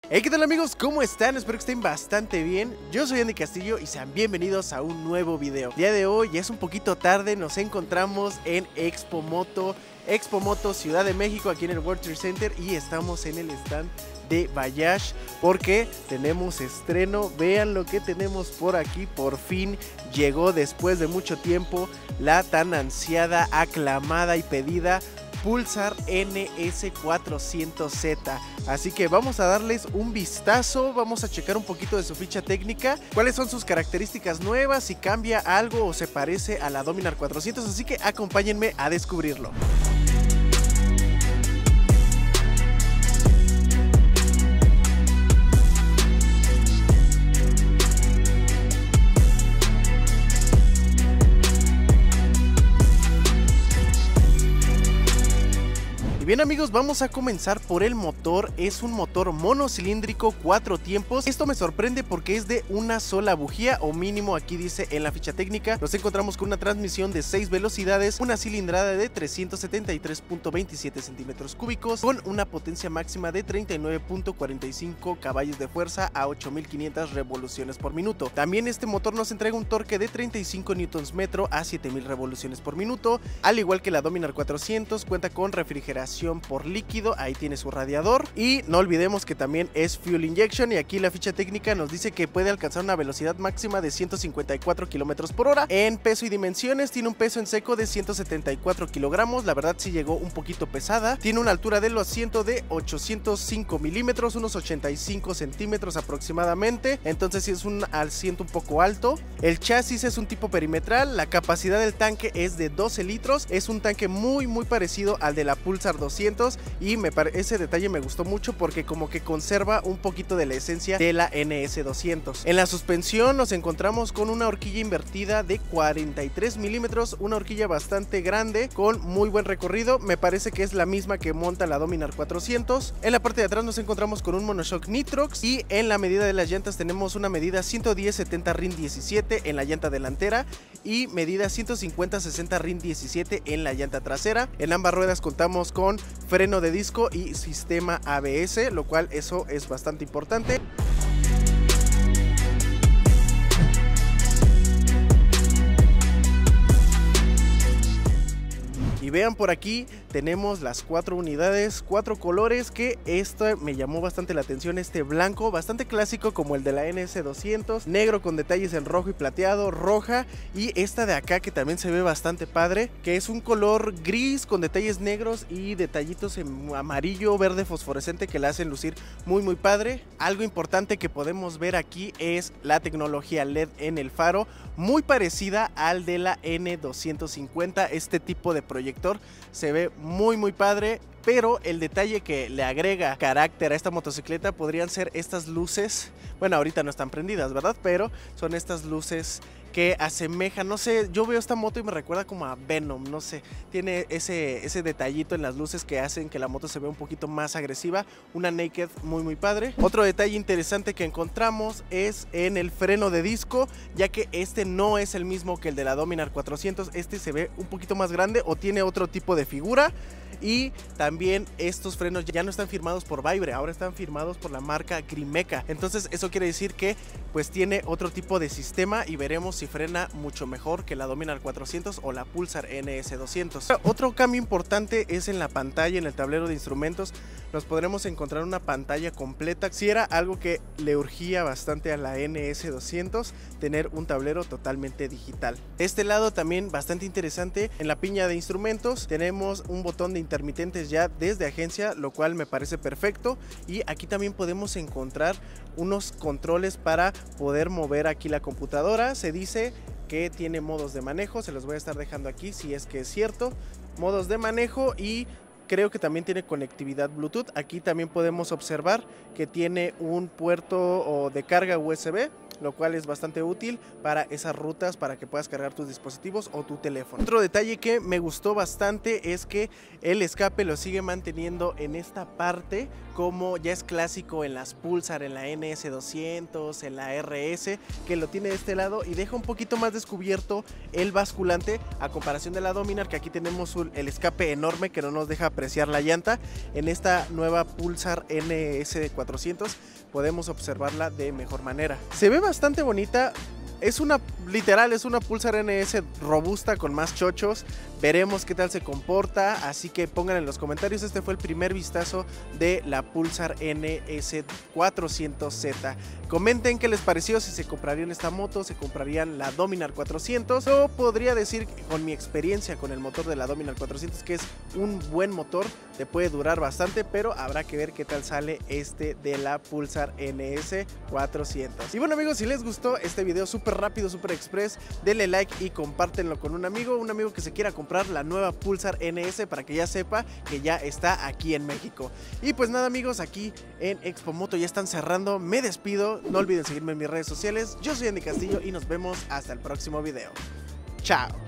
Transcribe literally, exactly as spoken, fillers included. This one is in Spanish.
Hey, ¿qué tal amigos? ¿Cómo están? Espero que estén bastante bien. Yo soy Andy Castillo y sean bienvenidos a un nuevo video. El día de hoy ya es un poquito tarde, nos encontramos en Expo Moto, Expo Moto Ciudad de México, aquí en el World Trade Center, y estamos en el stand de Bayash porque tenemos estreno. Vean lo que tenemos por aquí. Por fin llegó después de mucho tiempo la tan ansiada, aclamada y pedida Pulsar N S cuatrocientos Z. Así que vamos a darles un vistazo, vamos a checar un poquito de su ficha técnica, cuáles son sus características nuevas, si cambia algo o se parece a la Dominar cuatrocientos, así que acompáñenme a descubrirlo. Bien amigos, vamos a comenzar por el motor. Es un motor monocilíndrico cuatro tiempos. Esto me sorprende porque es de una sola bujía, o mínimo aquí dice en la ficha técnica. Nos encontramos con una transmisión de seis velocidades, una cilindrada de trescientos setenta y tres punto veintisiete centímetros cúbicos, con una potencia máxima de treinta y nueve punto cuarenta y cinco caballos de fuerza a ocho mil quinientas revoluciones por minuto. También este motor nos entrega un torque de treinta y cinco newtons metro a siete mil revoluciones por minuto. Al igual que la Dominar cuatrocientos, cuenta con refrigeración por líquido, ahí tiene su radiador, y no olvidemos que también es fuel injection, y aquí la ficha técnica nos dice que puede alcanzar una velocidad máxima de ciento cincuenta y cuatro kilómetros por hora. En peso y dimensiones tiene un peso en seco de ciento setenta y cuatro kilogramos, la verdad sí llegó un poquito pesada. Tiene una altura del asiento de ochocientos cinco milímetros, unos ochenta y cinco centímetros aproximadamente, entonces sí es un asiento un poco alto. El chasis es un tipo perimetral, la capacidad del tanque es de doce litros, es un tanque muy muy parecido al de la Pulsar doscientos, y me ese detalle me gustó mucho porque como que conserva un poquito de la esencia de la N S doscientos. En la suspensión nos encontramos con una horquilla invertida de cuarenta y tres milímetros, una horquilla bastante grande con muy buen recorrido, me parece que es la misma que monta la Dominar cuatrocientos. En la parte de atrás nos encontramos con un monoshock Nitrox, y en la medida de las llantas tenemos una medida ciento diez setenta R I N diecisiete en la llanta delantera y medida ciento cincuenta sesenta R I N diecisiete en la llanta trasera. En ambas ruedas contamos con freno de disco y sistema A B S, lo cual eso es bastante importante. Y vean, por aquí tenemos las cuatro unidades, cuatro colores, que esto me llamó bastante la atención. Este blanco, bastante clásico como el de la N S doscientos, negro con detalles en rojo y plateado, roja, y esta de acá que también se ve bastante padre, que es un color gris con detalles negros y detallitos en amarillo, verde fosforescente, que la hacen lucir muy muy padre. Algo importante que podemos ver aquí es la tecnología L E D en el faro, muy parecida al de la N doscientos cincuenta. Este tipo de proyector se ve muy muy padre, pero el detalle que le agrega carácter a esta motocicleta podrían ser estas luces. Bueno, ahorita no están prendidas, ¿verdad? Pero son estas luces que asemejan, no sé, yo veo esta moto y me recuerda como a Venom, no sé, tiene ese, ese detallito en las luces que hacen que la moto se vea un poquito más agresiva. Una naked muy muy padre. Otro detalle interesante que encontramos es en el freno de disco, ya que este no es el mismo que el de la Dominar cuatrocientos, este se ve un poquito más grande o tiene otro tipo de figura. Y también estos frenos ya no están firmados por Vaibre, ahora están firmados por la marca Grimeca. Entonces eso quiere decir que pues tiene otro tipo de sistema, y veremos si frena mucho mejor que la Dominar cuatrocientos o la Pulsar N S doscientos. Otro cambio importante es en la pantalla, en el tablero de instrumentos. Nos podremos encontrar una pantalla completa. Si era algo que le urgía bastante a la N S doscientos, tener un tablero totalmente digital. De este lado también bastante interesante, en la piña de instrumentos tenemos un botón de intermitentes ya desde agencia, lo cual me parece perfecto, y aquí también podemos encontrar unos controles para poder mover aquí la computadora. Se dice que tiene modos de manejo, se los voy a estar dejando aquí si es que es cierto, modos de manejo, y creo que también tiene conectividad Bluetooth. Aquí también podemos observar que tiene un puerto de carga U S B, lo cual es bastante útil para esas rutas, para que puedas cargar tus dispositivos o tu teléfono. Otro detalle que me gustó bastante es que el escape lo sigue manteniendo en esta parte, como ya es clásico en las Pulsar, en la N S doscientos, en la R S, que lo tiene de este lado y deja un poquito más descubierto el basculante a comparación de la Dominar, que aquí tenemos un, el escape enorme que no nos deja apreciar la llanta. En esta nueva Pulsar N S cuatrocientos podemos observarla de mejor manera. Se ve bastante bonita. Es una, literal, es una Pulsar N S robusta con más chochos. Veremos qué tal se comporta, así que pongan en los comentarios. Este fue el primer vistazo de la Pulsar N S cuatrocientos Z. Comenten qué les pareció, si se comprarían esta moto, se comprarían la Dominar cuatrocientos. Yo podría decir, con mi experiencia con el motor de la Dominar cuatrocientos, que es un buen motor, te puede durar bastante, pero habrá que ver qué tal sale este de la Pulsar N S cuatrocientos. Y bueno amigos, si les gustó este video súper rápido, súper express, denle like y compártenlo con un amigo, un amigo que se quiera comprar la nueva Pulsar N S, para que ya sepa que ya está aquí en México. Y pues nada amigos, aquí en Expo Moto ya están cerrando, me despido, no olviden seguirme en mis redes sociales. Yo soy Andy Castillo y nos vemos hasta el próximo video. Chao.